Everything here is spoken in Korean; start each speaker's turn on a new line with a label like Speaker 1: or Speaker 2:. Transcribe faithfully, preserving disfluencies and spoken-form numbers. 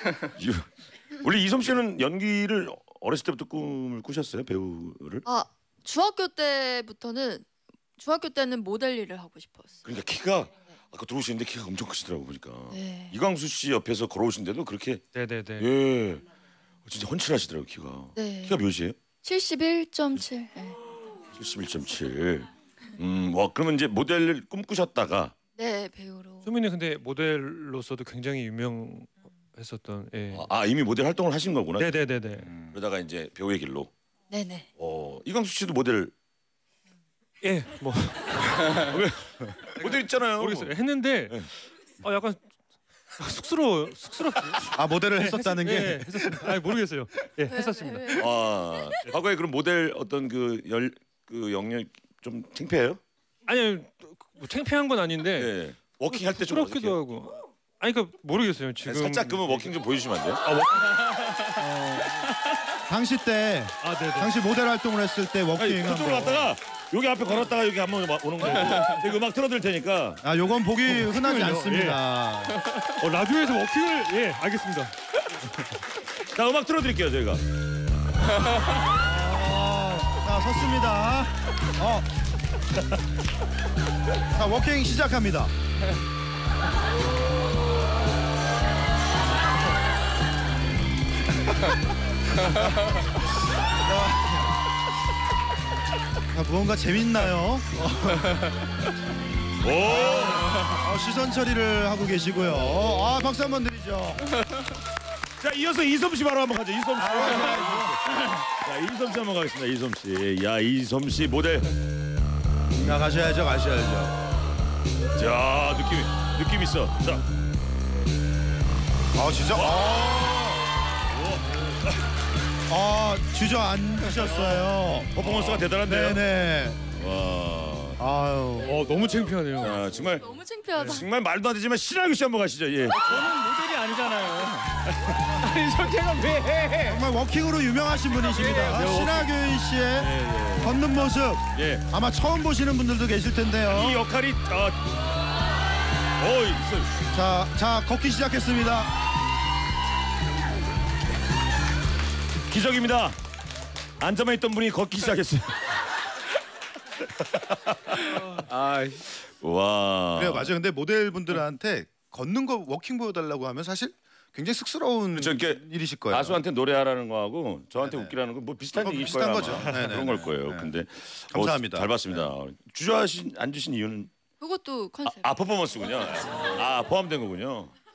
Speaker 1: 원래 이솜 씨는 연기를 어렸을 때부터 꿈을 꾸셨어요? 배우를?
Speaker 2: 아 중학교 때부터는 중학교 때는 모델 일을 하고 싶었어요.
Speaker 1: 그러니까 키가 아까 들어오시는데 키가 엄청 크시더라고 보니까.
Speaker 2: 네.
Speaker 1: 이광수 씨 옆에서 걸어오신데도 그렇게.
Speaker 3: 네네네.
Speaker 1: 예. 진짜 헌칠하시더라고 키가.
Speaker 2: 네.
Speaker 1: 키가 몇이에요?
Speaker 2: 칠십일 점 칠. 네.
Speaker 1: 칠십일 점 칠. 음, 와 그러면 이제 모델을 꿈꾸셨다가.
Speaker 2: 네 배우로.
Speaker 3: 소민이 근데 모델로서도 굉장히 유명했었던. 예.
Speaker 1: 아 이미 모델 활동을 하신 거구나.
Speaker 3: 네네네네.
Speaker 1: 음, 그러다가 이제 배우의 길로.
Speaker 2: 네네.
Speaker 1: 어 이광수 씨도 모델.
Speaker 3: 예, 뭐
Speaker 1: 모델 있잖아요.
Speaker 3: 모르겠어요. 했는데
Speaker 1: 네.
Speaker 3: 아 약간 쑥스러워, 쑥스럽지.
Speaker 4: 아 모델을 했었다는 게.
Speaker 3: 예, 했었습니다. 아 모르겠어요. 예,
Speaker 2: 왜,
Speaker 3: 했었습니다.
Speaker 2: 왜, 왜?
Speaker 1: 아 과거에 그럼 모델 어떤 그 열 그 영역 좀 창피해요?
Speaker 3: 아니 뭐 창피한 건 아닌데
Speaker 1: 예. 워킹 할 때 좀
Speaker 3: 쑥스럽기도 하고. 아니 그러니까 모르겠어요 지금.
Speaker 1: 살짝 그러면 워킹 좀 보여주시면 안 돼요?
Speaker 3: 아, 워...
Speaker 4: 당시 때
Speaker 3: 아 네네.
Speaker 4: 당시 모델 활동을 했을 때 워킹
Speaker 1: 아니 그쪽으로
Speaker 4: 한번.
Speaker 1: 갔다가 여기 앞에 걸었다가 여기 한번 오는 거예요. 제가 음악 틀어드릴 테니까.
Speaker 4: 아 요건 보기 흔하지
Speaker 3: 워킹을요?
Speaker 4: 않습니다.
Speaker 3: 어, 라디오에서 워킹을 예 알겠습니다.
Speaker 1: 자 음악 틀어드릴게요 저희가.
Speaker 4: 어, 자 섰습니다. 어. 자 워킹 시작합니다. 자, 무언가 재밌나요?
Speaker 1: 오.
Speaker 4: 어, 시선 처리를 하고 계시고요. 아 박수 한번 드리죠.
Speaker 1: 자 이어서 이솜 씨 바로 한번 가죠. 이솜 씨. 자 이솜 씨 한번 가겠습니다. 이솜 씨. 야 이솜 씨 모델.
Speaker 4: 자 가셔야죠, 가셔야죠.
Speaker 1: 자 느낌 느낌 있어. 자.
Speaker 4: 아 진짜. 아, 아 주저앉으셨어요.
Speaker 1: 퍼포먼스가 대단한데요.
Speaker 4: 네네.
Speaker 1: 와.
Speaker 4: 아유.
Speaker 3: 어 너무 창피하네요.
Speaker 1: 자 정말
Speaker 2: 너무 창피하다.
Speaker 1: 정말 말도 안 되지만 신하균 씨 한번 가시죠. 예.
Speaker 3: 저는 모델이 아니잖아요. 아니 저 제가 왜 해?
Speaker 4: 정말 워킹으로 유명하신 분이십니다.
Speaker 1: 네,
Speaker 4: 신하균 씨의
Speaker 1: 예,
Speaker 4: 걷는 모습
Speaker 1: 예.
Speaker 4: 아마 처음 보시는 분들도 계실
Speaker 1: 이
Speaker 4: 텐데요.
Speaker 1: 역할이 어. 어 있어요.
Speaker 4: 자, 자 걷기 시작했습니다.
Speaker 1: 기적입니다. 앉아만 있던 분이 걷기 시작했어요.
Speaker 5: 아,
Speaker 1: 와.
Speaker 4: 그래요, 맞아요. 근데 모델분들한테 걷는 거 워킹 보여달라고 하면 사실 굉장히 쑥스러운
Speaker 1: 그렇죠. 이렇게
Speaker 4: 일이실 거예요.
Speaker 1: 가수한테 노래하라는 거하고 저한테
Speaker 4: 네네.
Speaker 1: 웃기라는 건 뭐 비슷한
Speaker 4: 뭐
Speaker 1: 얘기일
Speaker 4: 비슷한
Speaker 1: 거예요.
Speaker 4: 거죠.
Speaker 1: 아마.
Speaker 4: 네네네.
Speaker 1: 그런 걸 거예요.
Speaker 4: 네.
Speaker 1: 근데
Speaker 4: 감사합니다.
Speaker 1: 어, 잘 봤습니다. 주저하신 안 주신 이유는
Speaker 2: 그것도 컨셉.
Speaker 1: 아, 아 퍼포먼스군요. 아 포함된 거군요.